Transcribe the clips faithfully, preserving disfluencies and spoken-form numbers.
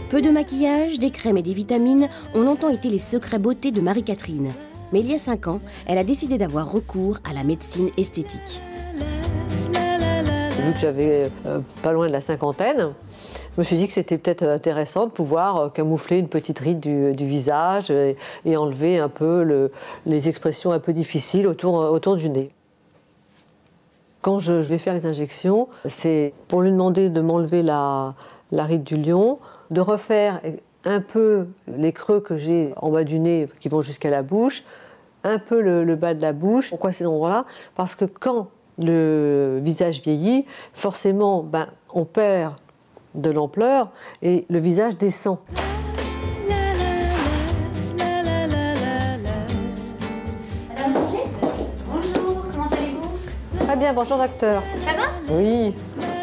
Peu de maquillage, des crèmes et des vitamines ont longtemps été les secrets beauté de Marie-Catherine. Mais il y a cinq ans, elle a décidé d'avoir recours à la médecine esthétique. Vu que j'avais euh, pas loin de la cinquantaine, je me suis dit que c'était peut-être intéressant de pouvoir euh, camoufler une petite ride du, du visage et, et enlever un peu le, les expressions un peu difficiles autour, autour du nez. Quand je, je vais faire les injections, c'est pour lui demander de m'enlever la, la ride du lion, de refaire un peu les creux que j'ai en bas du nez qui vont jusqu'à la bouche, un peu le, le bas de la bouche. Pourquoi ces endroits-là? Parce que quand le visage vieillit, forcément, ben, on perd de l'ampleur et le visage descend. Bonjour, comment allez-vous? Très bien, bonjour docteur. Ça va? Oui.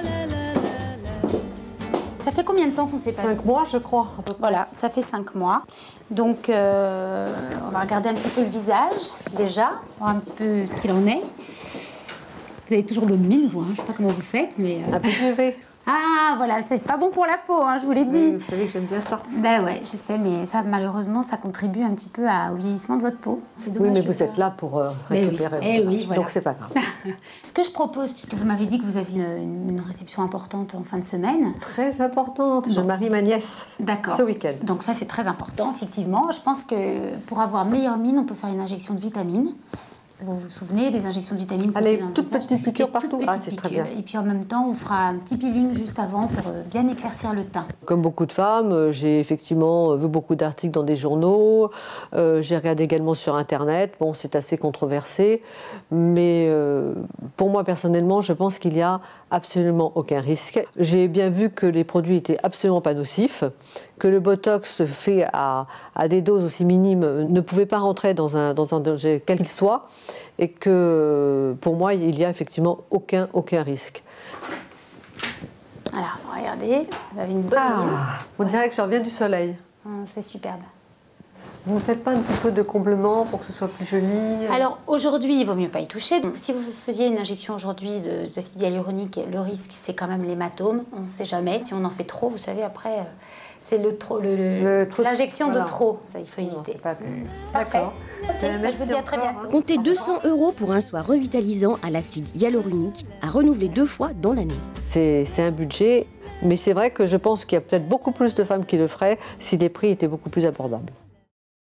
Ça fait combien de temps qu'on s'est pas vu? Cinq mois, je crois. À peu près. Voilà, ça fait cinq mois. Donc, euh, on va regarder un petit peu le visage, déjà, voir un petit peu ce qu'il en est. Vous avez toujours bonne mine, vous, hein. Je ne sais pas comment vous faites, mais... Euh... Un peu levé. Ah, voilà, c'est pas bon pour la peau, hein, je vous l'ai dit. Oui, vous savez que j'aime bien ça. Ben ouais, je sais, mais ça, malheureusement, ça contribue un petit peu à, au vieillissement de votre peau. C'est dommage. Oui, mais vous ça. êtes là pour euh, récupérer. Eh oui, eh oui, voilà. Donc c'est pas grave. Ce que je propose, puisque vous m'avez dit que vous aviez une, une réception importante en fin de semaine. Très importante. Bon. Je marie ma nièce ce week-end. Donc ça, c'est très important, effectivement. Je pense que pour avoir meilleure mine, on peut faire une injection de vitamines. Vous vous souvenez des injections de vitamines? Allez, toutes petites piqûres partout. Ah, c'est très bien. Et puis en même temps, on fera un petit peeling juste avant pour bien éclaircir le teint. Comme beaucoup de femmes, j'ai effectivement vu beaucoup d'articles dans des journaux. Euh, j'ai regardé également sur Internet. Bon, c'est assez controversé. Mais euh, pour moi, personnellement, je pense qu'il n'y a absolument aucun risque. J'ai bien vu que les produits étaient absolument pas nocifs, que le Botox fait à, à des doses aussi minimes ne pouvait pas rentrer dans un, dans un danger quel qu'il soit, et que pour moi, il n'y a effectivement aucun, aucun risque. Alors, regardez, vous avez une bonne ah, mine. On dirait que je reviens du soleil. Ah, c'est superbe. Vous ne faites pas un petit peu de complément pour que ce soit plus joli? Alors aujourd'hui, il vaut mieux pas y toucher. Donc, si vous faisiez une injection aujourd'hui d'acide hyaluronique, le risque c'est quand même l'hématome. On ne sait jamais. Si on en fait trop, vous savez, après, c'est l'injection le le, le, voilà. de trop. Ça, il faut éviter. Non, mmh. Parfait. Okay, je vous dis à très bientôt. Comptez deux cents euros pour un soin revitalisant à l'acide hyaluronique à renouveler deux fois dans l'année. C'est un budget, mais c'est vrai que je pense qu'il y a peut-être beaucoup plus de femmes qui le feraient si les prix étaient beaucoup plus abordables.